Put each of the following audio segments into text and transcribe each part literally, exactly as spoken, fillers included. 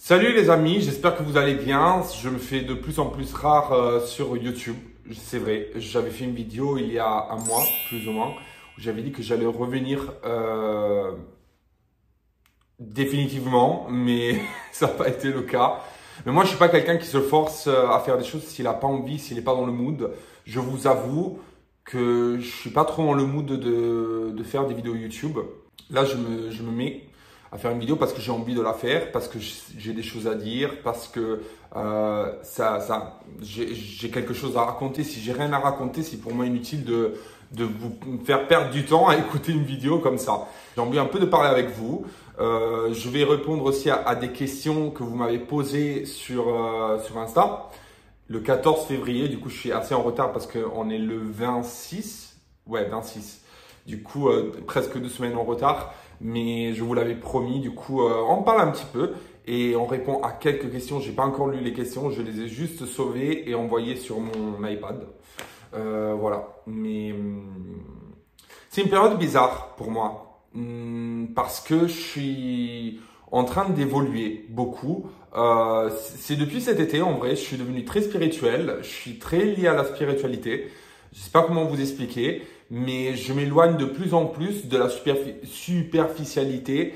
Salut les amis, j'espère que vous allez bien. Je me fais de plus en plus rare euh, sur YouTube. C'est vrai, j'avais fait une vidéo il y a un mois, plus ou moins, où j'avais dit que j'allais revenir euh, définitivement, mais ça n'a pas été le cas. Mais moi, je suis pas quelqu'un qui se force à faire des choses s'il n'a pas envie, s'il n'est pas dans le mood. Je vous avoue que je suis pas trop dans le mood de, de faire des vidéos YouTube. Là, je me, je me mets à faire une vidéo parce que j'ai envie de la faire, parce que j'ai des choses à dire, parce que euh, ça, ça, j'ai quelque chose à raconter. Si j'ai rien à raconter, c'est pour moi inutile de, de vous faire perdre du temps à écouter une vidéo comme ça. J'ai envie un peu de parler avec vous. Euh, je vais répondre aussi à, à des questions que vous m'avez posées sur, euh, sur Insta. Le quatorze février, du coup, je suis assez en retard parce qu'on est le vingt-six. Ouais, vingt-six. Du coup, euh, presque deux semaines en retard. Mais je vous l'avais promis, du coup, euh, on parle un petit peu et on répond à quelques questions. J'ai pas encore lu les questions, je les ai juste sauvées et envoyées sur mon iPad. Euh, voilà. Mais hum, c'est une période bizarre pour moi hum, parce que je suis en train d'évoluer beaucoup. Euh, c'est depuis cet été, en vrai, je suis devenu très spirituel. Je suis très lié à la spiritualité. Je sais pas comment vous expliquer, mais je m'éloigne de plus en plus de la superfi superficialité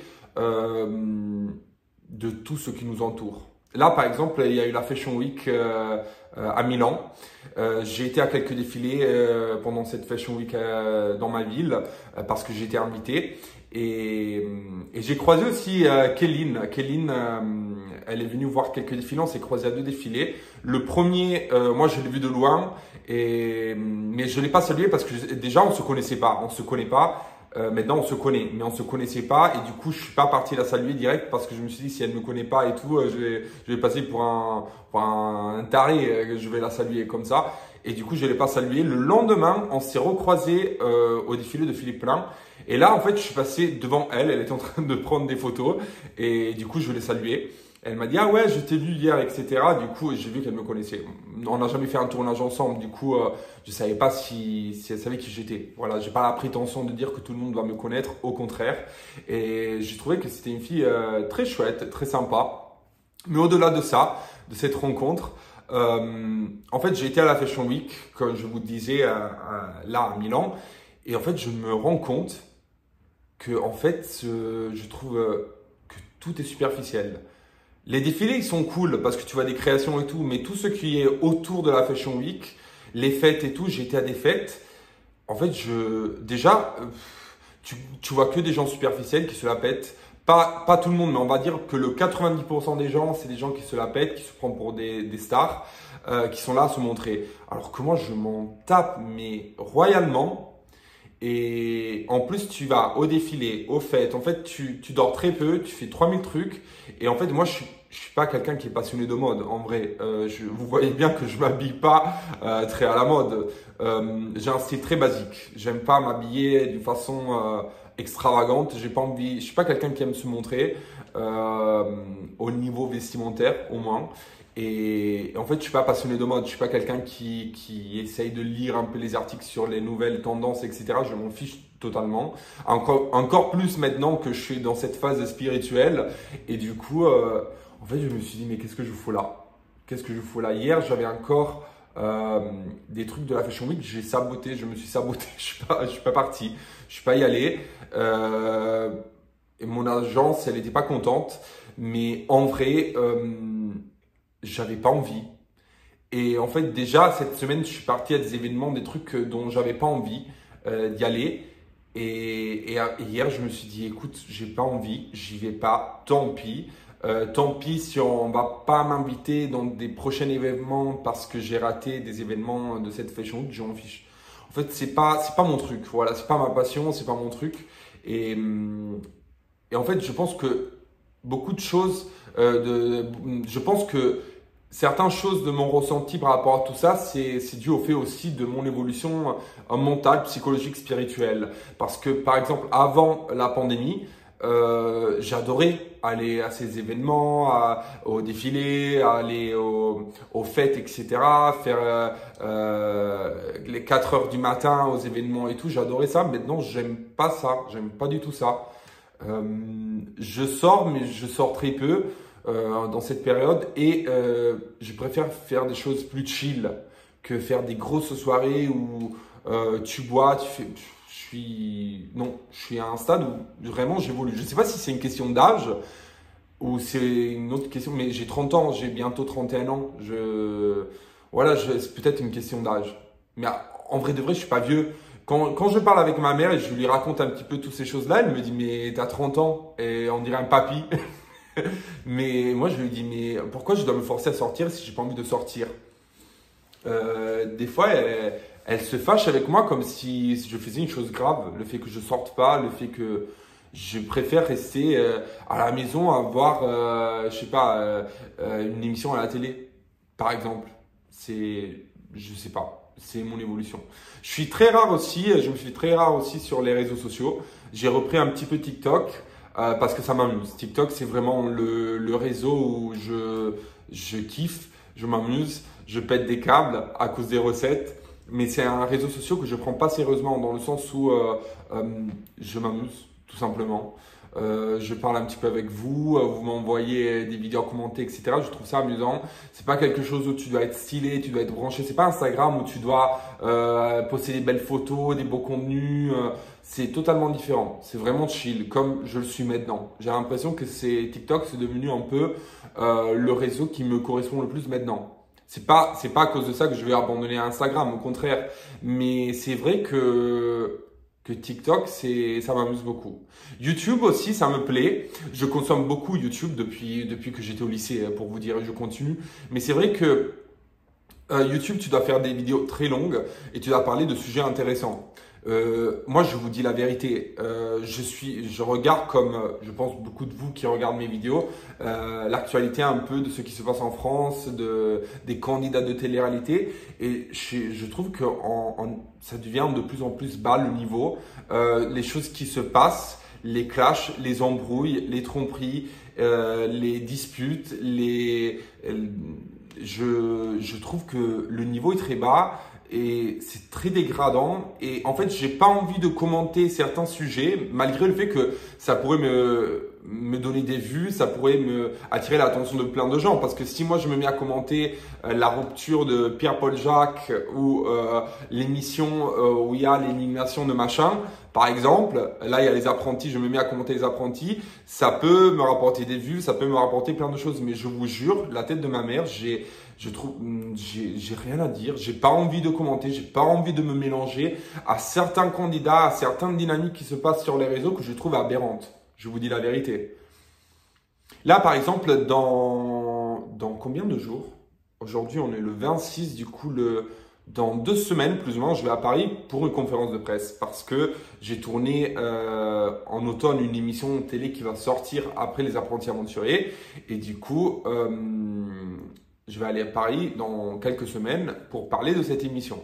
euh, de tout ce qui nous entoure. Là, par exemple, il y a eu la Fashion Week euh, euh, à Milan. Euh, j'ai été à quelques défilés euh, pendant cette Fashion Week euh, dans ma ville euh, parce que j'ai été invité. Et, et j'ai croisé aussi euh, Kéline. Kéline, euh, elle est venue voir quelques défilés. On s'est croisé à deux défilés. Le premier, euh, moi, je l'ai vu de loin, et, mais je l'ai pas salué parce que déjà, on se connaissait pas. On se connaît pas. Euh, maintenant, on se connaît, mais on se connaissait pas. Et du coup, je suis pas parti la saluer direct parce que je me suis dit, si elle me connaît pas et tout, euh, je vais, je vais passer pour un, pour un, un taré. Euh, je vais la saluer comme ça. Et du coup, je l'ai pas salué. Le lendemain, on s'est recroisé euh, au défilé de Philippe Plein. Et là, en fait, je suis passé devant elle. Elle était en train de prendre des photos. Et du coup, je l'ai saluée. Elle m'a dit, ah ouais, je t'ai vu hier, et cetera. Du coup, j'ai vu qu'elle me connaissait. On n'a jamais fait un tournage ensemble. Du coup, euh, je savais pas si, si elle savait qui j'étais. Voilà, j'ai pas la prétention de dire que tout le monde doit me connaître. Au contraire. Et j'ai trouvé que c'était une fille euh, très chouette, très sympa. Mais au-delà de ça, de cette rencontre, euh, en fait, j'ai été à la Fashion Week, comme je vous disais, euh, euh, là, à Milan. Et en fait, je me rends compte que, en fait, euh, je trouve euh, que tout est superficiel. Les défilés, ils sont cool parce que tu vois des créations et tout, mais tout ce qui est autour de la Fashion Week, les fêtes et tout, j'étais à des fêtes. En fait, je déjà, tu, tu vois que des gens superficiels qui se la pètent. Pas, pas tout le monde, mais on va dire que le quatre-vingt-dix pour cent des gens, c'est des gens qui se la pètent, qui se prennent pour des, des stars, euh, qui sont là à se montrer. Alors que moi, je m'en tape, mais royalement. Et en plus, tu vas au défilé, aux fêtes. En fait, tu, tu dors très peu, tu fais trois mille trucs. Et en fait, moi, je suis, je suis pas quelqu'un qui est passionné de mode. En vrai, euh, je, vous voyez bien que je m'habille pas euh, très à la mode. Euh, j'ai un style très basique. J'aime pas m'habiller d'une façon euh, extravagante. J'ai pas envie. Je suis pas quelqu'un qui aime se montrer euh, au niveau vestimentaire, au moins. Et en fait, je suis pas passionné de mode. Je suis pas quelqu'un qui, qui essaye de lire un peu les articles sur les nouvelles tendances, et cetera. Je m'en fiche totalement. Encore, encore plus maintenant que je suis dans cette phase spirituelle. Et du coup, euh, en fait, je me suis dit, mais qu'est-ce que je fous là? Qu'est-ce que je fous là? Hier, j'avais encore euh, des trucs de la Fashion Week. J'ai saboté, je me suis saboté. Je suis pas, je suis pas parti. Je suis pas y allé. Euh, et mon agence, elle n'était pas contente. Mais en vrai, euh, j'avais pas envie. Et en fait, déjà, cette semaine, je suis parti à des événements, des trucs dont j'avais pas envie euh, d'y aller. Et, et, et hier, je me suis dit, écoute, j'ai pas envie, j'y vais pas, tant pis. Euh, tant pis si on va pas m'inviter dans des prochains événements parce que j'ai raté des événements de cette Fashion Week, je m'en fiche. En fait, c'est pas, c'est pas mon truc. Voilà, c'est pas ma passion, c'est pas mon truc. Et, et en fait, je pense que beaucoup de choses, euh, de, je pense que certaines choses de mon ressenti par rapport à tout ça, c'est dû au fait aussi de mon évolution mentale, psychologique, spirituelle. Parce que par exemple, avant la pandémie, euh, j'adorais aller à ces événements, à, aux défilés, aller au, aux fêtes, et cetera. Faire euh, les quatre heures du matin aux événements et tout, j'adorais ça. Maintenant, j'aime pas ça, j'aime pas du tout ça. Euh, je sors, mais je sors très peu. euh, dans cette période et euh, je préfère faire des choses plus chill que faire des grosses soirées où euh, tu bois, tu fais… Je suis… Non, je suis à un stade où vraiment j'évolue. Je ne sais pas si c'est une question d'âge ou c'est une autre question, mais j'ai trente ans, j'ai bientôt trente et un ans. Je… Voilà, je… c'est peut-être une question d'âge. Mais en vrai de vrai, je suis pas vieux. Quand, quand je parle avec ma mère et je lui raconte un petit peu toutes ces choses-là, elle me dit « Mais t'as trente ans et on dirait un papy. » Mais moi, je lui dis « Mais pourquoi je dois me forcer à sortir si j'ai pas envie de sortir ?» euh, Des fois, elle, elle se fâche avec moi comme si je faisais une chose grave. Le fait que je sorte pas, le fait que je préfère rester euh, à la maison à voir, euh, je sais pas, euh, euh, une émission à la télé, par exemple. C'est, je sais pas, c'est mon évolution. Je suis très rare aussi, je me suis très rare aussi sur les réseaux sociaux. J'ai repris un petit peu TikTok euh, parce que ça m'amuse. TikTok, c'est vraiment le, le réseau où je, je kiffe, je m'amuse, je pète des câbles à cause des recettes. Mais c'est un réseau social que je prends pas sérieusement dans le sens où euh, euh, je m'amuse tout simplement. Euh, je parle un petit peu avec vous, euh, vous m'envoyez des vidéos commentées, et cetera. Je trouve ça amusant. C'est pas quelque chose où tu dois être stylé, tu dois être branché. C'est pas Instagram où tu dois euh, poster des belles photos, des beaux contenus. Euh, c'est totalement différent. C'est vraiment chill, comme je le suis maintenant. J'ai l'impression que c'est TikTok, c'est devenu un peu euh, le réseau qui me correspond le plus maintenant. C'est pas, c'est pas à cause de ça que je vais abandonner Instagram, au contraire. Mais c'est vrai que que TikTok, c'est, ça m'amuse beaucoup. YouTube aussi, ça me plaît. Je consomme beaucoup YouTube depuis, depuis que j'étais au lycée, pour vous dire, je continue. Mais c'est vrai que euh, YouTube, tu dois faire des vidéos très longues et tu dois parler de sujets intéressants. Euh, moi, je vous dis la vérité. Euh, je suis, je regarde comme, je pense beaucoup de vous qui regardent mes vidéos, euh, l'actualité un peu de ce qui se passe en France, de des candidats de télé-réalité, et je, je trouve que en, en, ça devient de plus en plus bas le niveau. Euh, les choses qui se passent, les clashs, les embrouilles, les tromperies, euh, les disputes, les, je, je trouve que le niveau est très bas. Et c'est très dégradant et en fait j'ai pas envie de commenter certains sujets malgré le fait que ça pourrait me, me donner des vues, ça pourrait me attirer l'attention de plein de gens parce que si moi je me mets à commenter euh, la rupture de Pierre-Paul Jacques ou euh, l'émission euh, où il y a l'élimination de machin par exemple, là il y a les apprentis, je me mets à commenter les apprentis, ça peut me rapporter des vues, ça peut me rapporter plein de choses mais je vous jure, la tête de ma mère, j'ai Je trouve, j'ai, j'ai rien à dire, j'ai pas envie de commenter, j'ai pas envie de me mélanger à certains candidats, à certaines dynamiques qui se passent sur les réseaux que je trouve aberrantes. Je vous dis la vérité. Là, par exemple, dans, dans combien de jours? Aujourd'hui, on est le vingt-six, du coup, le, dans deux semaines, plus ou moins, je vais à Paris pour une conférence de presse parce que j'ai tourné euh, en automne une émission télé qui va sortir après Les Apprentis Aventuriers et du coup, euh, je vais aller à Paris dans quelques semaines pour parler de cette émission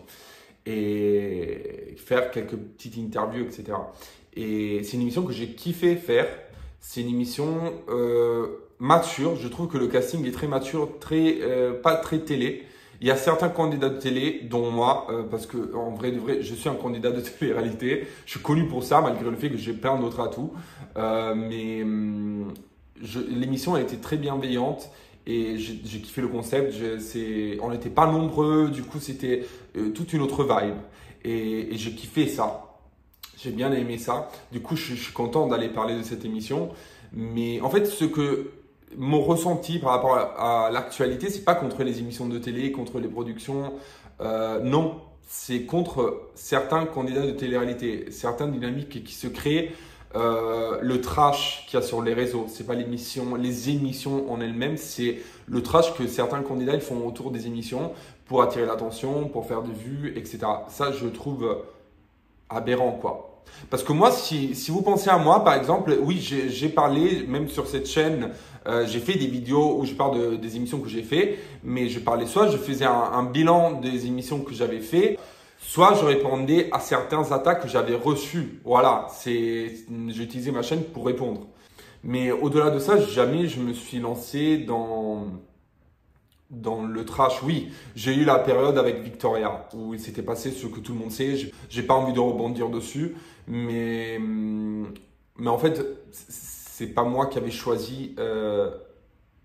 et faire quelques petites interviews, et cetera. Et c'est une émission que j'ai kiffé faire. C'est une émission euh, mature. Je trouve que le casting est très mature, très euh, pas très télé. Il y a certains candidats de télé, dont moi, euh, parce que en vrai de vrai, je suis un candidat de télé-réalité. Je suis connu pour ça, malgré le fait que j'ai plein d'autres atouts. Euh, mais hum, l'émission a été très bienveillante. Et j'ai j'ai kiffé le concept, je, c'est, on n'était pas nombreux, du coup c'était euh, toute une autre vibe. Et, et j'ai kiffé ça, j'ai bien aimé ça. Du coup je, je suis content d'aller parler de cette émission. Mais en fait ce que mon ressenti par rapport à, à l'actualité, c'est pas contre les émissions de télé, contre les productions, euh, non. C'est contre certains candidats de télé-réalité, certaines dynamiques qui se créent. Euh, le trash qu'il y a sur les réseaux, c'est pas l'émission, les émissions en elles-mêmes, c'est le trash que certains candidats ils font autour des émissions pour attirer l'attention, pour faire des vues, et cetera. Ça, je trouve aberrant, quoi. Parce que moi, si, si vous pensez à moi, par exemple, oui, j'ai parlé, même sur cette chaîne, euh, j'ai fait des vidéos où je parle de, des émissions que j'ai fait, mais je parlais soit je faisais un, un bilan des émissions que j'avais fait, soit je répondais à certains attaques que j'avais reçues. Voilà, c'est, j'ai utilisé ma chaîne pour répondre. Mais au-delà de ça, jamais je me suis lancé dans, dans le trash. Oui, j'ai eu la période avec Victoria où il s'était passé ce que tout le monde sait. J'ai pas envie de rebondir dessus, mais, mais en fait, c'est pas moi qui avais choisi euh,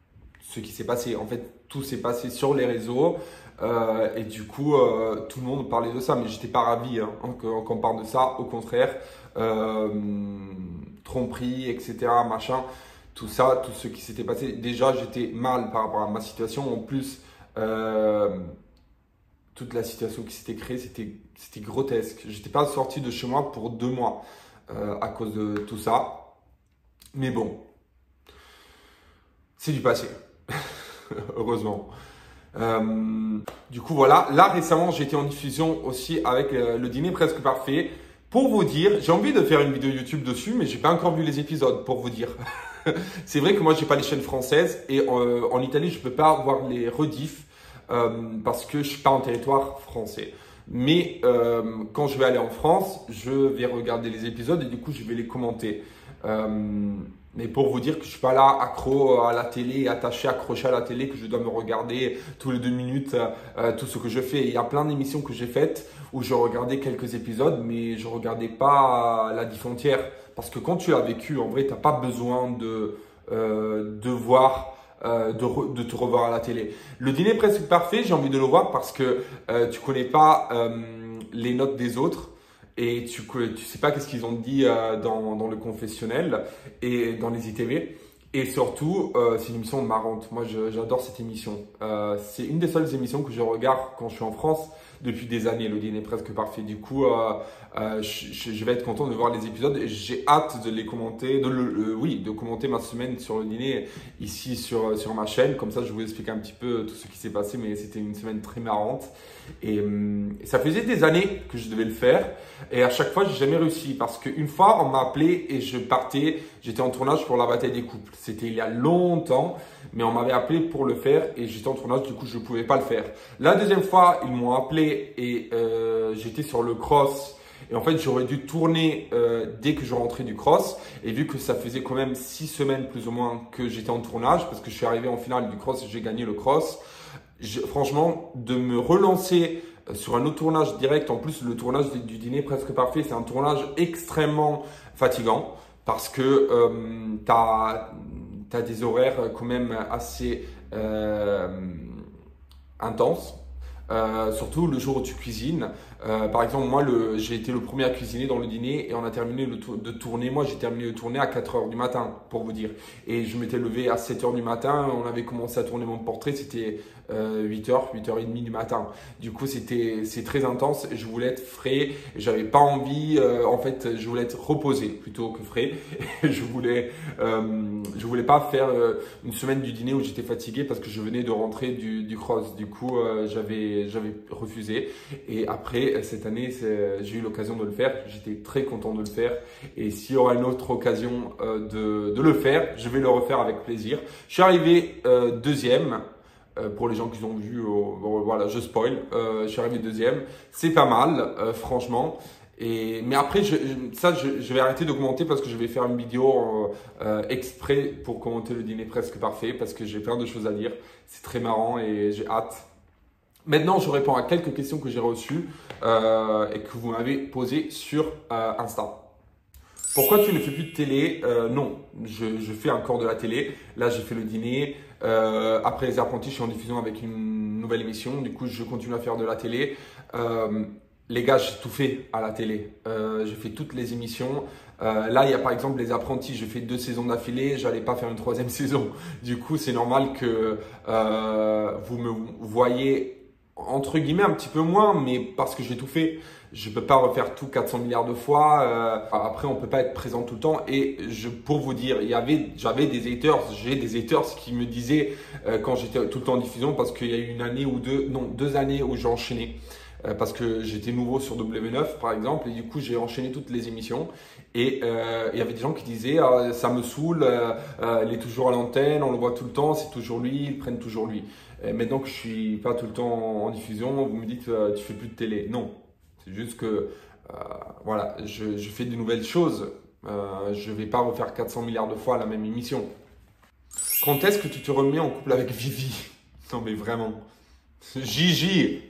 ce qui s'est passé. En fait, tout s'est passé sur les réseaux euh, et du coup, euh, tout le monde parlait de ça. Mais j'étais pas ravi hein, qu'on parle de ça. Au contraire, euh, tromperie, et cetera. Machin, tout ça, tout ce qui s'était passé. Déjà, j'étais mal par rapport à ma situation. En plus, euh, toute la situation qui s'était créée, c'était c'était grotesque. J'étais pas sorti de chez moi pour deux mois euh, à cause de tout ça. Mais bon, c'est du passé, heureusement. Euh, du coup, voilà. Là, récemment, j'ai été en diffusion aussi avec euh, le dîner presque parfait. Pour vous dire, j'ai envie de faire une vidéo YouTube dessus, mais j'ai pas encore vu les épisodes, pour vous dire. C'est vrai que moi, j'ai pas les chaînes françaises et euh, en Italie, je peux pas voir les rediffs euh, parce que je suis pas en territoire français. Mais euh, quand je vais aller en France, je vais regarder les épisodes et du coup, je vais les commenter. Euh, mais pour vous dire que je suis pas là accro à la télé, attaché, accroché à la télé, que je dois me regarder tous les deux minutes euh, tout ce que je fais. Il y a plein d'émissions que j'ai faites où je regardais quelques épisodes, mais je regardais pas la diff entière. Parce que quand tu l'as vécu, en vrai, tu n'as pas besoin de, euh, de voir, euh, de, re, de te revoir à la télé. Le dîner presque parfait, j'ai envie de le voir parce que euh, tu connais pas euh, les notes des autres. Et tu ne sais pas qu'est-ce qu'ils ont dit euh, dans, dans le confessionnel et dans les I T V. Et surtout, euh, c'est une émission marrante. Moi, j'adore cette émission. Euh, c'est une des seules émissions que je regarde quand je suis en France depuis des années, le dîner presque parfait. Du coup, euh, euh, je, je vais être content de voir les épisodes et j'ai hâte de les commenter, de le, le, oui, de commenter ma semaine sur le dîner ici sur, sur ma chaîne. Comme ça, je vous explique un petit peu tout ce qui s'est passé, mais c'était une semaine très marrante. Et, hum, ça faisait des années que je devais le faire et à chaque fois, j'ai jamais réussi parce qu'une fois, on m'a appelé et je partais, j'étais en tournage pour la bataille des couples. C'était il y a longtemps, mais on m'avait appelé pour le faire et j'étais en tournage, du coup, je ne pouvais pas le faire. La deuxième fois, ils m'ont appelé et euh, j'étais sur le cross. Et en fait, j'aurais dû tourner euh, dès que je rentrais du cross. Et vu que ça faisait quand même six semaines plus ou moins que j'étais en tournage, parce que je suis arrivé en finale du cross et j'ai gagné le cross, je, franchement, de me relancer sur un autre tournage direct, en plus le tournage du dîner presque parfait, c'est un tournage extrêmement fatigant parce que euh, tu as, t'as des horaires quand même assez euh, intenses. Euh, surtout le jour où tu cuisines. Euh, par exemple, moi, j'ai été le premier à cuisiner dans le dîner et on a terminé le tour, de tourner. Moi, j'ai terminé le tourner à quatre heures du matin, pour vous dire. Et je m'étais levé à sept heures du matin. On avait commencé à tourner mon portrait. C'était euh, huit heures, huit heures trente du matin. Du coup, c'était c'est très intense. Je voulais être frais. J'avais pas envie. Euh, en fait, je voulais être reposé plutôt que frais. Et je voulais, euh, je voulais pas faire euh, une semaine du dîner où j'étais fatigué parce que je venais de rentrer du, du cross. Du coup, euh, j'avais j'avais refusé. Et après, cette année, j'ai eu l'occasion de le faire. J'étais très content de le faire. Et s'il y aura une autre occasion euh, de, de le faire, je vais le refaire avec plaisir. Je suis arrivé euh, deuxième. Euh, pour les gens qui ont vu, euh, voilà, je spoil. Euh, je suis arrivé deuxième. C'est pas mal, euh, franchement. Et, mais après, je, ça, je, je vais arrêter de commenter parce que je vais faire une vidéo euh, exprès pour commenter le dîner presque parfait parce que j'ai plein de choses à dire. C'est très marrant et j'ai hâte. Maintenant, je réponds à quelques questions que j'ai reçues euh, et que vous m'avez posées sur euh, Insta. Pourquoi tu ne fais plus de télé? euh, Non, je, je fais encore de la télé. Là, j'ai fait le dîner. Euh, après les apprentis, je suis en diffusion avec une nouvelle émission. Du coup, je continue à faire de la télé. Euh, les gars, j'ai tout fait à la télé. Euh, j'ai fait toutes les émissions. Euh, là, il y a par exemple les apprentis. J'ai fait deux saisons d'affilée. J'allais pas faire une troisième saison. Du coup, c'est normal que euh, vous me voyez entre guillemets un petit peu moins, mais parce que j'ai tout fait. Je peux pas refaire tout quatre cents milliards de fois. Euh, après, on peut pas être présent tout le temps. Et je, pour vous dire, il y avait, j'avais des haters, j'ai des haters qui me disaient euh, quand j'étais tout le temps en diffusion, parce qu'il y a eu une année ou deux, non, deux années où j'ai enchaîné. Euh, parce que j'étais nouveau sur W neuf par exemple, et du coup j'ai enchaîné toutes les émissions. Et euh, il y avait des gens qui disaient ah, ça me saoule, euh, euh, il est toujours à l'antenne, on le voit tout le temps, c'est toujours lui, ils prennent toujours lui. Et maintenant que je suis pas tout le temps en diffusion, vous me dites euh, tu fais plus de télé. Non. C'est juste que euh, voilà, je, je fais de nouvelles choses. Euh, je ne vais pas refaire quatre cents milliards de fois la même émission. Quand est-ce que tu te remets en couple avec Vivi? Non mais vraiment. Gigi.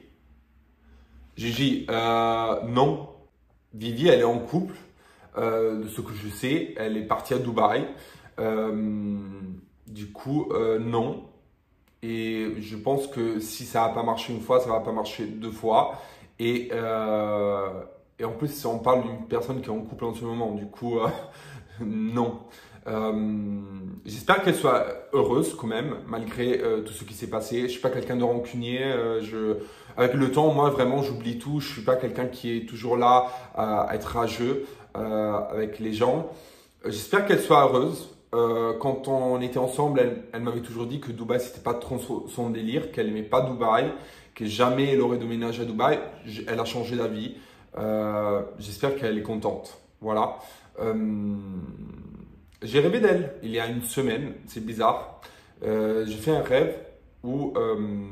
Gigi, euh, non. Vivi, elle est en couple. Euh, de ce que je sais, elle est partie à Dubaï. Euh, du coup, euh, non. Et je pense que si ça n'a pas marché une fois, ça ne va pas marcher deux fois. Et, euh, et en plus, on parle d'une personne qui est en couple en ce moment. Du coup, euh, non. Euh, J'espère qu'elle soit heureuse quand même, malgré euh, tout ce qui s'est passé. Je ne suis pas quelqu'un de rancunier. Euh, je, avec le temps, moi, vraiment, j'oublie tout. Je ne suis pas quelqu'un qui est toujours là à être rageux euh, avec les gens. J'espère qu'elle soit heureuse. Euh, quand on était ensemble, elle, elle m'avait toujours dit que Dubaï, c'était pas trop son délire, qu'elle aimait pas Dubaï, que jamais elle aurait déménagé à Dubaï. Elle a changé d'avis. Euh, J'espère qu'elle est contente. Voilà. Euh, j'ai rêvé d'elle il y a une semaine. C'est bizarre. Euh, j'ai fait un rêve où euh,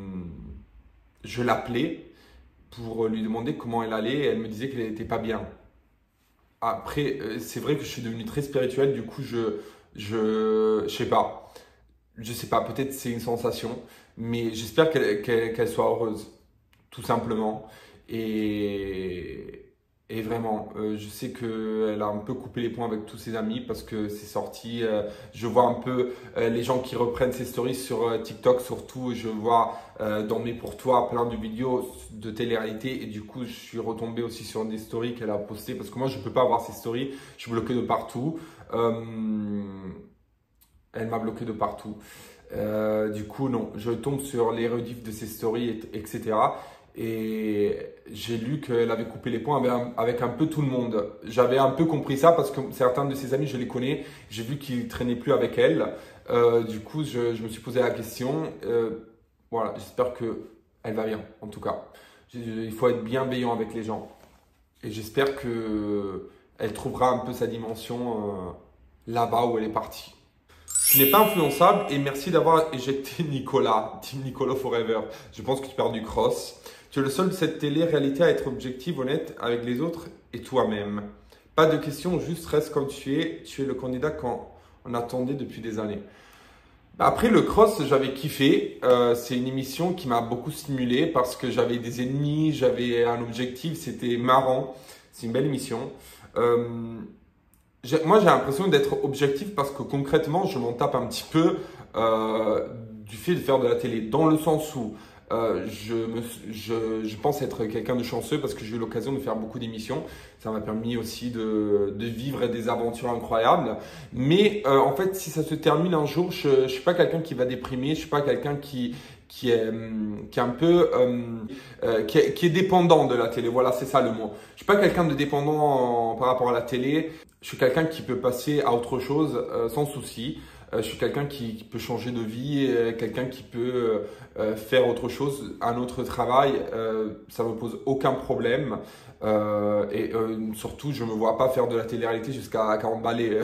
je l'appelais pour lui demander comment elle allait et elle me disait qu'elle n'était pas bien. Après, euh, c'est vrai que je suis devenu très spirituel, du coup, je, je, je sais pas, je sais pas, peut-être c'est une sensation, mais j'espère qu'elle qu'elle, qu'elle soit heureuse, tout simplement. Et, et vraiment, euh, je sais qu'elle a un peu coupé les ponts avec tous ses amis parce que c'est sorti. Euh, je vois un peu euh, les gens qui reprennent ses stories sur euh, TikTok, surtout. Je vois euh, dans Mes pour toi plein de vidéos de télé-réalité et du coup, je suis retombé aussi sur des stories qu'elle a postées parce que moi, je ne peux pas avoir ces stories. Je suis bloqué de partout. Euh, elle m'a bloqué de partout. Euh, du coup, non, je tombe sur les rediffs de ses stories, et cetera. Et j'ai lu qu'elle avait coupé les ponts avec un, avec un peu tout le monde. Qu'avais un peu compris ça parce que certains de ses amis, je les connais. J'ai vu qu'ils traînaient plus avec elle. Euh, du coup, je, je me suis posé la question. Euh, voilà, j'espère qu'elle va bien, en tout cas. Il faut être bienveillant avec les gens. Et j'espère qu'elle trouvera un peu sa dimension euh, là-bas où elle est partie. Tu n'es pas influençable et merci d'avoir éjecté Nicolas, Team Nicolas Forever. Je pense que tu perds du cross. Tu es le seul de cette télé-réalité à être objectif, honnête avec les autres et toi-même. Pas de questions, juste reste comme tu es. Tu es le candidat qu'on attendait depuis des années. Après le cross, j'avais kiffé. Euh, c'est une émission qui m'a beaucoup stimulé parce que j'avais des ennemis, j'avais un objectif, c'était marrant. C'est une belle émission. Euh, Moi, j'ai l'impression d'être objectif parce que concrètement, je m'en tape un petit peu euh, du fait de faire de la télé. Dans le sens où euh, je, me, je, je pense être quelqu'un de chanceux parce que j'ai eu l'occasion de faire beaucoup d'émissions. Ça m'a permis aussi de, de vivre des aventures incroyables. Mais euh, en fait, si ça se termine un jour, je ne suis pas quelqu'un qui va déprimer. Je ne suis pas quelqu'un qui, qui, est, qui est un peu euh, euh, qui, est, qui est dépendant de la télé. Voilà, c'est ça le mot. Je ne suis pas quelqu'un de dépendant en, par rapport à la télé. Je suis quelqu'un qui peut passer à autre chose euh, sans souci. Euh, je suis quelqu'un qui, qui peut changer de vie, euh, quelqu'un qui peut euh, faire autre chose, un autre travail. Euh, ça ne me pose aucun problème. Euh, et euh, surtout, je ne me vois pas faire de la télé-réalité jusqu'à quarante balais.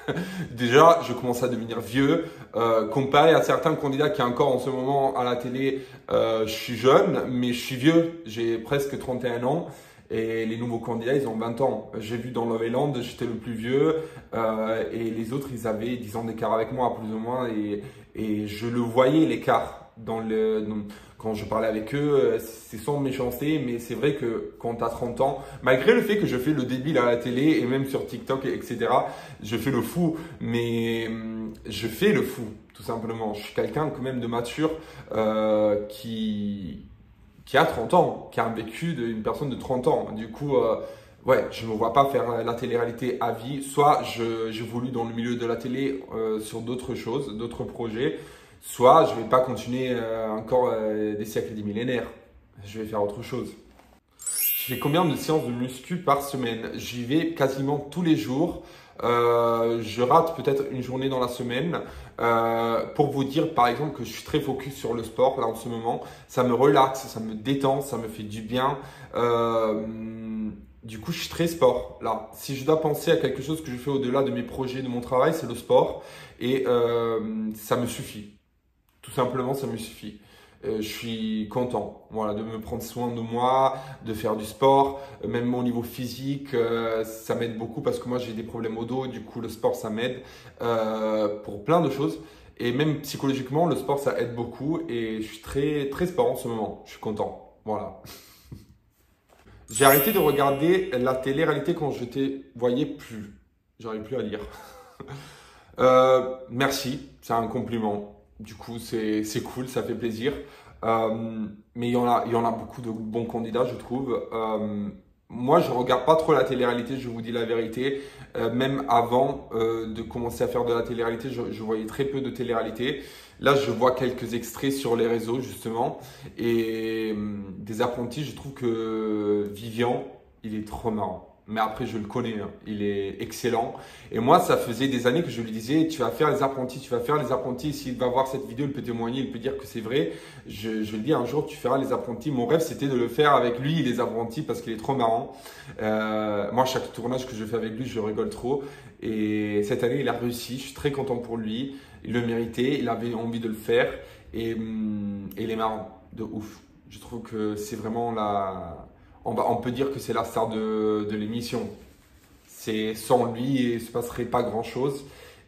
Déjà, je commence à devenir vieux. Euh, comparé à certains candidats qui encore en ce moment à la télé, euh, je suis jeune, mais je suis vieux. J'ai presque trente et un ans. Et les nouveaux candidats, ils ont vingt ans. J'ai vu dans Love Island, j'étais le plus vieux. Euh, et les autres, ils avaient dix ans d'écart avec moi, plus ou moins. Et, et je le voyais, l'écart. Dans le, dans, quand je parlais avec eux, c'est sans méchanceté. Mais c'est vrai que quand tu as trente ans, malgré le fait que je fais le débile à la télé et même sur TikTok, et cetera, je fais le fou. Mais je fais le fou, tout simplement. Je suis quelqu'un quand même de mature euh, qui... qui a trente ans, qui a un vécu d'une personne de trente ans. Du coup, euh, ouais, je ne me vois pas faire la télé-réalité à vie. Soit j'évolue dans le milieu de la télé euh, sur d'autres choses, d'autres projets, soit je ne vais pas continuer euh, encore euh, des siècles et des millénaires. Je vais faire autre chose. Je fais combien de séances de muscu par semaine? J'y vais quasiment tous les jours. Euh, je rate peut-être une journée dans la semaine. Euh, pour vous dire par exemple que je suis très focus sur le sport là en ce moment. Ça me relaxe, ça me détend, ça me fait du bien. Euh, du coup, je suis très sport là. Si je dois penser à quelque chose que je fais au-delà de mes projets, de mon travail, c'est le sport. Et euh, ça me suffit. Tout simplement, ça me suffit. Euh, je suis content, voilà, de me prendre soin de moi, de faire du sport, euh, même au niveau physique, euh, ça m'aide beaucoup parce que moi j'ai des problèmes au dos, du coup le sport ça m'aide euh, pour plein de choses et même psychologiquement le sport ça aide beaucoup et je suis très très sport en ce moment, je suis content, voilà. J'ai arrêté de regarder la télé-réalité quand je te voyais plus, j'arrive plus à lire. euh, merci, c'est un compliment. Du coup, c'est c'est cool, ça fait plaisir. Euh, mais il y en a, il y en a beaucoup de bons candidats, je trouve. Euh, moi, je regarde pas trop la télé-réalité, je vous dis la vérité. Euh, même avant euh, de commencer à faire de la télé-réalité, je, je voyais très peu de télé-réalité. Là, je vois quelques extraits sur les réseaux, justement. Et euh, des apprentis, je trouve que Vivian, il est trop marrant. Mais après, je le connais, hein. Il est excellent. Et moi, ça faisait des années que je lui disais, tu vas faire les apprentis, tu vas faire les apprentis. S'il va voir cette vidéo, il peut témoigner, il peut dire que c'est vrai. Je, je lui dis un jour, tu feras les apprentis. Mon rêve, c'était de le faire avec lui, les apprentis, parce qu'il est trop marrant. Euh, moi, chaque tournage que je fais avec lui, je rigole trop. Et cette année, il a réussi. Je suis très content pour lui. Il le méritait, il avait envie de le faire. Et, hum, et il est marrant, de ouf. Je trouve que c'est vraiment la... On, va, on peut dire que c'est la star de, de l'émission. C'est sans lui, il ne se passerait pas grand-chose.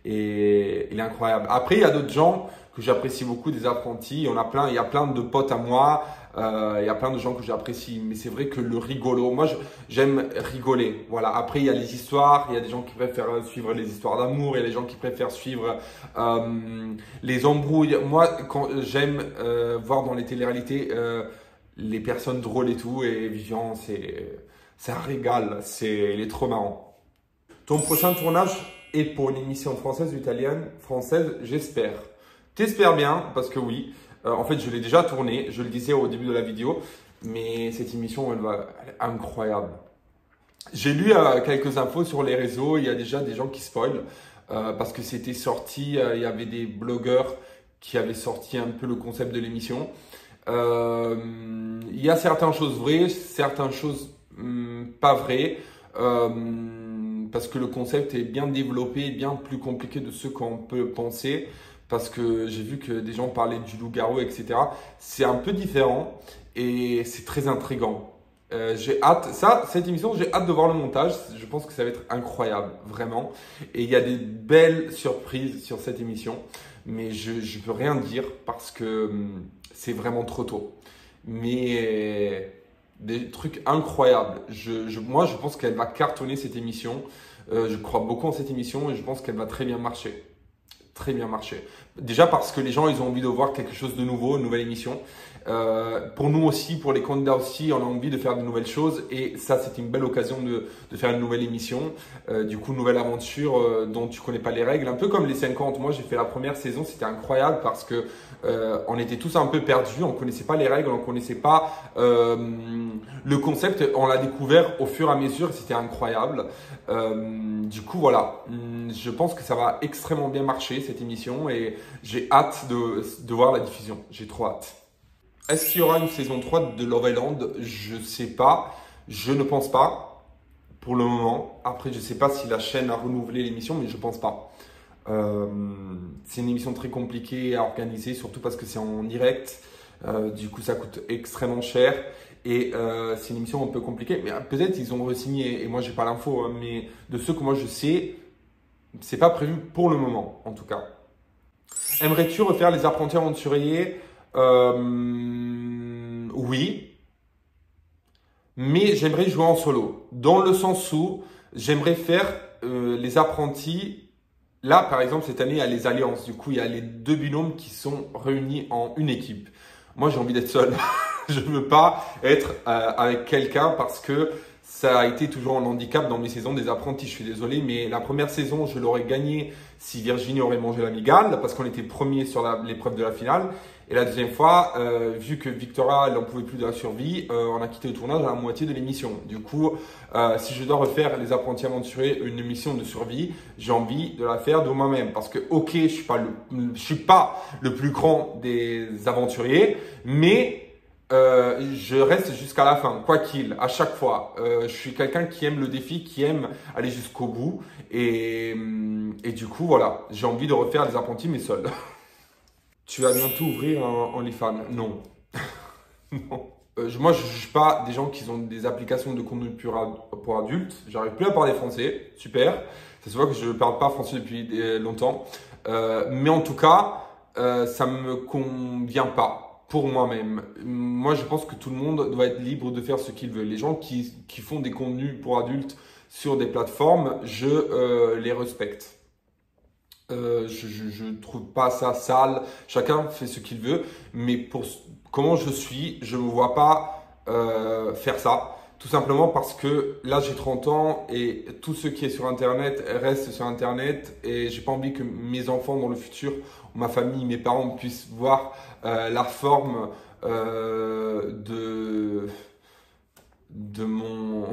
Et il est incroyable. Après, il y a d'autres gens que j'apprécie beaucoup, des apprentis. Il y en a plein. Il y a plein de potes à moi. Euh, il y a plein de gens que j'apprécie. Mais c'est vrai que le rigolo, moi, j'aime rigoler. Voilà. Après, il y a les histoires. Il y a des gens qui préfèrent suivre les histoires d'amour. Il y a des gens qui préfèrent suivre euh, les embrouilles. Moi, quand j'aime euh, voir dans les téléréalités euh, les personnes drôles et tout. Et Vivian, c'est un régal. Il est trop marrant. Ton prochain tournage est pour une émission française ou italienne? Française, j'espère. T'espères bien, parce que oui. Euh, en fait, je l'ai déjà tournée. Je le disais au début de la vidéo. Mais cette émission, elle, va, elle est incroyable. J'ai lu euh, quelques infos sur les réseaux. Il y a déjà des gens qui spoilent. Euh, parce que c'était sorti, euh, il y avait des blogueurs qui avaient sorti un peu le concept de l'émission. Euh, il y a certaines choses vraies, certaines choses hum, pas vraies, euh, parce que le concept est bien développé, bien plus compliqué de ce qu'on peut penser, parce que j'ai vu que des gens parlaient du loup-garou, et cetera. C'est un peu différent et c'est très intriguant. Euh, j'ai hâte, ça, cette émission, j'ai hâte de voir le montage. Je pense que ça va être incroyable, vraiment. Et il y a des belles surprises sur cette émission, mais je ne peux rien dire parce que hum, c'est vraiment trop tôt. Mais des trucs incroyables. Je, je, moi, je pense qu'elle va cartonner cette émission. Euh, je crois beaucoup en cette émission et je pense qu'elle va très bien marcher. Très bien marcher. Déjà parce que les gens, ils ont envie de voir quelque chose de nouveau, une nouvelle émission. Euh, pour nous aussi, pour les candidats aussi, on a envie de faire de nouvelles choses et ça, c'est une belle occasion de, de faire une nouvelle émission. Euh, du coup, une nouvelle aventure euh, dont tu connais pas les règles. Un peu comme les cinquante. Moi, j'ai fait la première saison, c'était incroyable parce que euh, on était tous un peu perdus, on connaissait pas les règles, on connaissait pas euh, le concept. On l'a découvert au fur et à mesure, c'était incroyable. Euh, du coup, voilà, je pense que ça va extrêmement bien marcher cette émission et j'ai hâte de, de voir la diffusion. J'ai trop hâte. Est-ce qu'il y aura une saison trois de Love Island? Je sais pas. Je ne pense pas pour le moment. Après, je sais pas si la chaîne a renouvelé l'émission, mais je pense pas. Euh, c'est une émission très compliquée à organiser, surtout parce que c'est en direct. Euh, du coup, ça coûte extrêmement cher. Et euh, c'est une émission un peu compliquée. Mais peut-être ils ont re-signé. Et moi, j'ai pas l'info. Hein, mais de ce que moi je sais, c'est pas prévu pour le moment, en tout cas. Aimerais-tu refaire les apprentis aventuriers? Euh, oui, mais j'aimerais jouer en solo. Dans le sens où j'aimerais faire euh, les apprentis. Là, par exemple, cette année, il y a les alliances. Du coup, il y a les deux binômes qui sont réunis en une équipe. Moi, j'ai envie d'être seul. Je ne veux pas être euh, avec quelqu'un parce que ça a été toujours un handicap dans mes saisons des apprentis. Je suis désolé, mais la première saison, je l'aurais gagnée si Virginie aurait mangé l'amigale parce qu'on était premier sur l'épreuve de la finale. Et la deuxième fois, euh, vu que Victoria, elle n'en pouvait plus de la survie, euh, on a quitté le tournage à la moitié de l'émission. Du coup, euh, si je dois refaire les apprentis aventuriers, une émission de survie, j'ai envie de la faire de moi-même. Parce que, ok, je suis pas le, je suis pas le plus grand des aventuriers, mais euh, je reste jusqu'à la fin, quoi qu'il, à chaque fois. Euh, je suis quelqu'un qui aime le défi, qui aime aller jusqu'au bout. Et, et du coup, voilà, j'ai envie de refaire les apprentis, mais seul. Tu vas bientôt ouvrir un OnlyFans? Non. Non. Euh, moi, je ne juge pas des gens qui ont des applications de contenu pour, pour adultes. J'arrive plus à parler français. Super. Ça se voit que je ne parle pas français depuis longtemps. Euh, mais en tout cas, euh, ça ne me convient pas pour moi-même. Moi, je pense que tout le monde doit être libre de faire ce qu'il veut. Les gens qui, qui font des contenus pour adultes sur des plateformes, je euh, les respecte. Euh, je ne trouve pas ça sale. Chacun fait ce qu'il veut. Mais pour comment je suis, je ne me vois pas euh, faire ça. Tout simplement parce que là, j'ai trente ans et tout ce qui est sur Internet reste sur Internet. Et j'ai pas envie que mes enfants dans le futur, ma famille, mes parents puissent voir euh, la forme euh, de, de mon...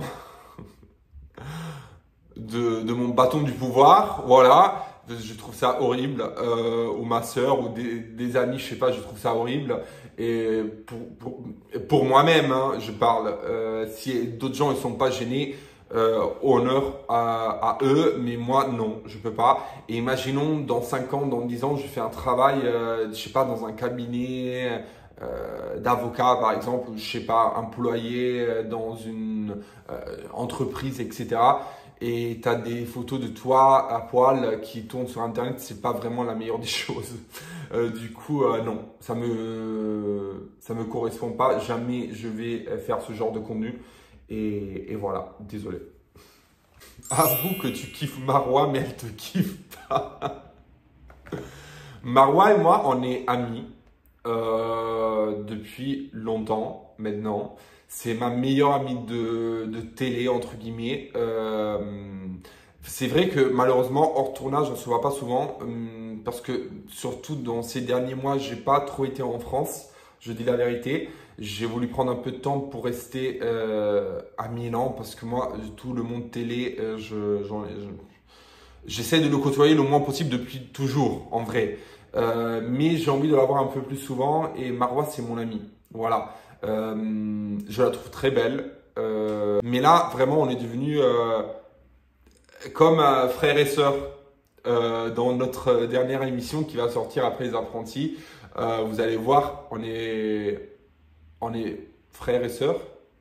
De, de mon bâton du pouvoir, voilà. Je trouve ça horrible, euh, ou ma sœur, ou des, des amis, je sais pas, je trouve ça horrible. Et pour, pour, pour moi-même, hein, je parle, euh, si d'autres gens ne sont pas gênés, euh, honneur à, à eux, mais moi, non, je peux pas. Et imaginons, dans cinq ans, dans dix ans, je fais un travail, euh, je sais pas, dans un cabinet euh, d'avocat, par exemple, ou je sais pas, employé dans une euh, entreprise, et cetera. Et tu as des photos de toi à poil qui tournent sur Internet, c'est pas vraiment la meilleure des choses. Euh, du coup, euh, non, ça me, ça me correspond pas. Jamais je vais faire ce genre de contenu. Et, et voilà, désolé. Avoue que tu kiffes Marwa, mais elle te kiffe pas. Marwa et moi, on est amis euh, depuis longtemps maintenant. C'est ma meilleure amie de, de télé, entre guillemets. Euh, c'est vrai que malheureusement, hors tournage, on ne se voit pas souvent. Euh, parce que surtout dans ces derniers mois, j'ai pas trop été en France. Je dis la vérité. J'ai voulu prendre un peu de temps pour rester euh, à Milan. Parce que moi, tout le monde télé, euh, je, j'en, je, j'essaie de le côtoyer le moins possible depuis toujours, en vrai. Euh, mais j'ai envie de l'avoir un peu plus souvent. Et Marwa, c'est mon amie. Voilà. Euh, je la trouve très belle. Euh, mais là, vraiment, on est devenus euh, comme euh, frères et sœurs euh, dans notre dernière émission qui va sortir après Les Apprentis. Euh, vous allez voir, on est, on est frères et sœurs.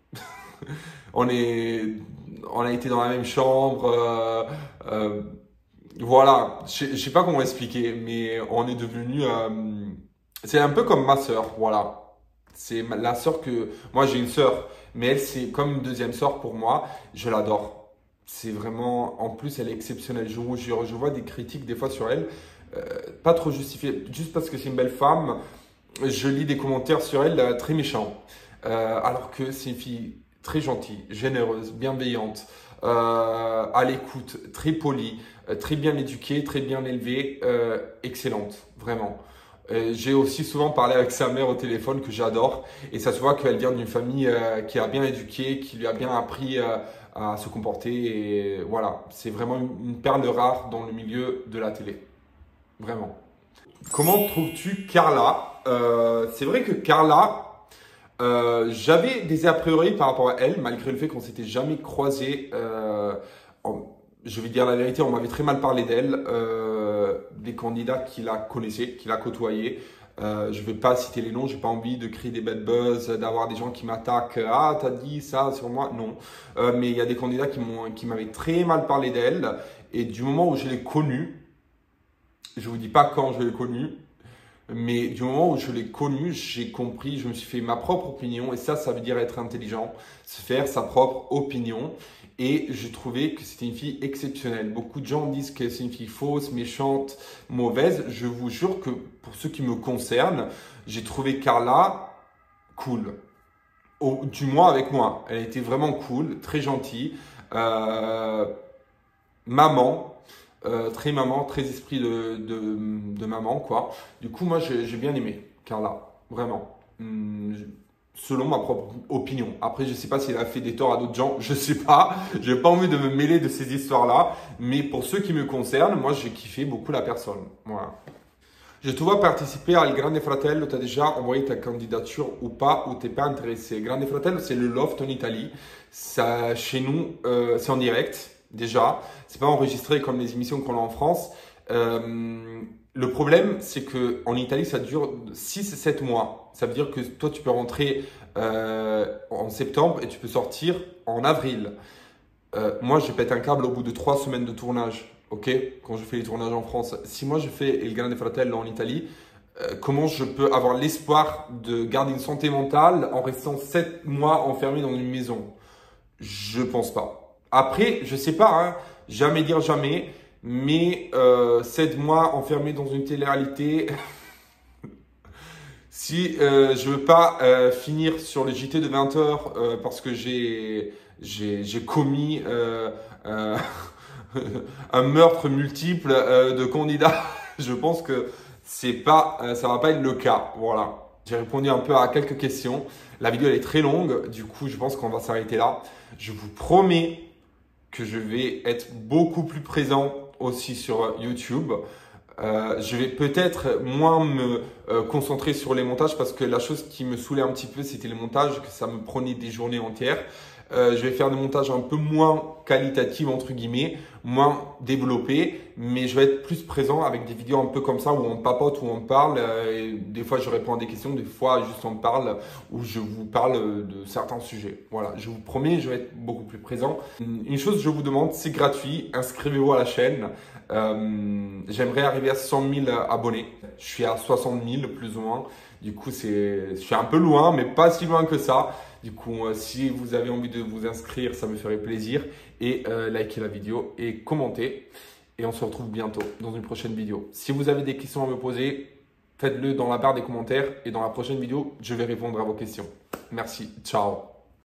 on, est, on a été dans la même chambre. Euh, euh, voilà, je ne sais pas comment expliquer, mais on est devenus... Euh, c'est un peu comme ma sœur, voilà. C'est la sœur que... Moi, j'ai une sœur, mais elle, c'est comme une deuxième sœur pour moi. Je l'adore. C'est vraiment... En plus, elle est exceptionnelle. Je, je, je vois des critiques des fois sur elle, euh, pas trop justifiées. Juste parce que c'est une belle femme, je lis des commentaires sur elle euh, très méchants. Euh, alors que c'est une fille très gentille, généreuse, bienveillante, euh, à l'écoute, très polie, euh, très bien éduquée, très bien élevée, euh, excellente, vraiment. Euh, j'ai aussi souvent parlé avec sa mère au téléphone que j'adore et ça se voit qu'elle vient d'une famille euh, qui a bien éduqué, qui lui a bien appris euh, à se comporter et voilà, c'est vraiment une, une perle rare dans le milieu de la télé, vraiment. Comment trouves-tu Carla? euh, C'est vrai que Carla, euh, j'avais des a priori par rapport à elle, malgré le fait qu'on s'était jamais croisés. Euh, en, je vais dire la vérité, on m'avait très mal parlé d'elle, euh, des candidats qui la connaissaient, qui la côtoyaient. Euh, je ne vais pas citer les noms, j'ai pas envie de créer des bad buzz, d'avoir des gens qui m'attaquent. Ah, t'as dit ça sur moi? Non. Euh, mais il y a des candidats qui m'ont, qui m'avaient très mal parlé d'elle. Et du moment où je l'ai connue, je vous dis pas quand je l'ai connue, mais du moment où je l'ai connue, j'ai compris, je me suis fait ma propre opinion. Et ça, ça veut dire être intelligent, se faire sa propre opinion. Et je trouvais que c'était une fille exceptionnelle. Beaucoup de gens disent que c'est une fille fausse, méchante, mauvaise. Je vous jure que pour ce qui me concerne, j'ai trouvé Carla cool. Au, du moins avec moi. Elle était vraiment cool, très gentille. Euh, maman, euh, très maman, très esprit de, de, de maman, quoi. Du coup, moi, j'ai bien aimé Carla, vraiment. Hum, selon ma propre opinion. Après, je ne sais pas si elle a fait des torts à d'autres gens, je ne sais pas. Je n'ai pas envie de me mêler de ces histoires-là. Mais pour ceux qui me concernent, moi, j'ai kiffé beaucoup la personne. Voilà. Je te vois participer à El Grande Fratello. Tu as déjà envoyé ta candidature ou pas, ou tu n'es pas intéressé? Grande Fratello, c'est le loft en Italie. Ça, chez nous, euh, c'est en direct, déjà. Ce n'est pas enregistré comme les émissions qu'on a en France. Euh, Le problème, c'est qu'en Italie, ça dure six à sept mois. Ça veut dire que toi, tu peux rentrer euh, en septembre et tu peux sortir en avril. Euh, moi, je pète un câble au bout de trois semaines de tournage, ok? Quand je fais les tournages en France. Si moi, je fais El Grande Fratello en Italie, euh, comment je peux avoir l'espoir de garder une santé mentale en restant sept mois enfermé dans une maison? Je pense pas. Après, je sais pas, hein, jamais dire jamais. mais euh, sept mois enfermé dans une télé-réalité, si euh, je veux pas euh, finir sur le J T de vingt heures euh, parce que j'ai j'ai commis euh, euh, un meurtre multiple euh, de candidats, je pense que c'est pas, euh, ça va pas être le cas. Voilà. J'ai répondu un peu à quelques questions. La vidéo elle est très longue, du coup je pense qu'on va s'arrêter là. Je vous promets que je vais être beaucoup plus présent aussi sur YouTube. Euh, je vais peut-être moins me euh, concentrer sur les montages parce que la chose qui me saoulait un petit peu, c'était les montages, que ça me prenait des journées entières. Euh, je vais faire des montages un peu moins qualitatifs, entre guillemets, moins développés, mais je vais être plus présent avec des vidéos un peu comme ça où on papote, où on parle. Euh, et des fois, je réponds à des questions, des fois, juste on parle, où je vous parle de certains sujets. Voilà, je vous promets, je vais être beaucoup plus présent. Une chose, je vous demande, c'est gratuit, inscrivez-vous à la chaîne. Euh, J'aimerais arriver à cent mille abonnés. Je suis à soixante mille plus ou moins. Du coup, c'est, je suis un peu loin, mais pas si loin que ça. Du coup, euh, si vous avez envie de vous inscrire, ça me ferait plaisir. Et euh, likez la vidéo et commentez. Et on se retrouve bientôt dans une prochaine vidéo. Si vous avez des questions à me poser, faites-le dans la barre des commentaires. Et dans la prochaine vidéo, je vais répondre à vos questions. Merci. Ciao.